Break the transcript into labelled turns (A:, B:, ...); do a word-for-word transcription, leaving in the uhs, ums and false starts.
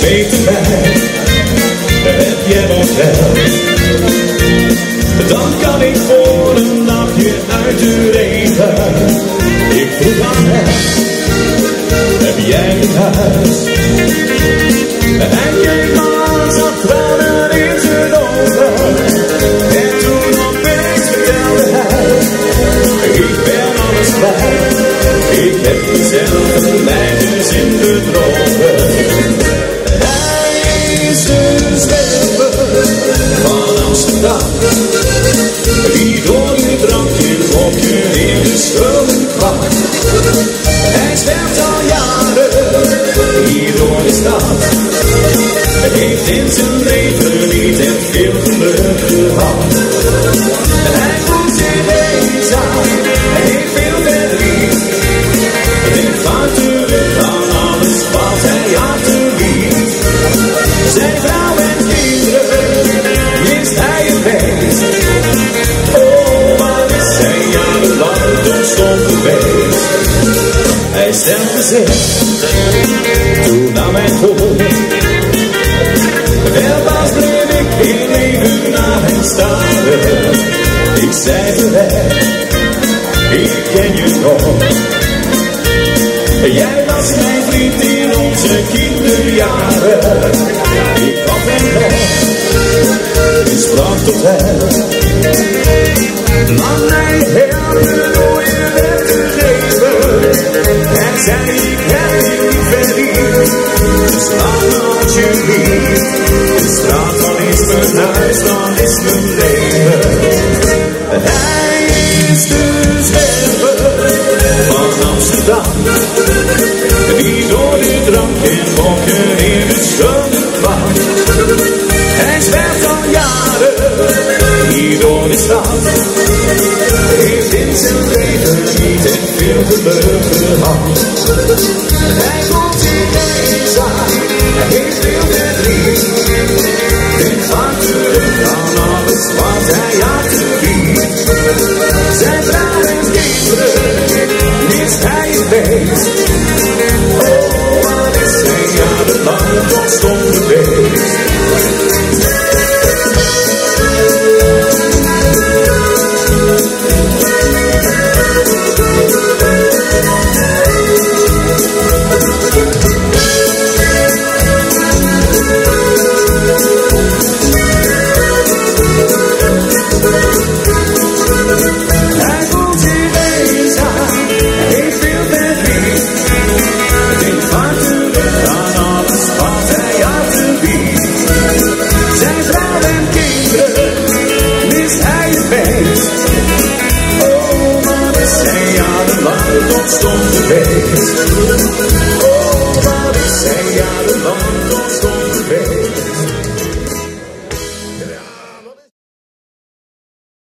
A: weten wij, heb jij wat wel. Dan kan ik voor een nachtje uit de regen. Ik vroeg aan hem, heb jij een huis? En jij maar zat tranen in zijn ogen. En toen opeens vertelde hij, ik ben alles kwijt. Ik heb mezelf een meisjes in de drogen. Hij is een zwerver van Amsterdam, die door het drankje hokje in de schulden kwam. Hij zwerft al jaren hier door de stad, heeft in zijn leven niet echt veel geluk gehad. Hij voelt zich eenzaam, hij heeft veel verdriet. Denkt vaak terug aan alles wat hij achterliet. Zijn vrouw en kinderen mist hij het meest. Oh, wat is zijn jarenlang toen stom geweest. Hij stelde zich toen aan mijn gehoor. Verbaasd bleef ik weer even naar hem staren. Ik zei terecht, ik ken je nog. Jij was mijn vriend in onze kinderjaren. Ik kwam hem nog, ik sprak tot hem. Laat mij helpen door je weg te geven. En zei ik heb je niet verdiend. Dus laat me alsjeblieft. De straat dan is mijn huis, dan is mijn leven. Hij is de zwerver van Amsterdam, die door de drank en mokken in de schulden kwam. Hij zwerft al jaren hier door de stad, heeft in zijn leven niet echt veel geluk gehad. Hij voelt zich eenzaam, hij heeft veel verdriet. Denkt vaak terug aan alles wat hij achterliet. Zijn vrouw en kinderen mist hij het meest. Oh, wat is zijn jarenlang toch stom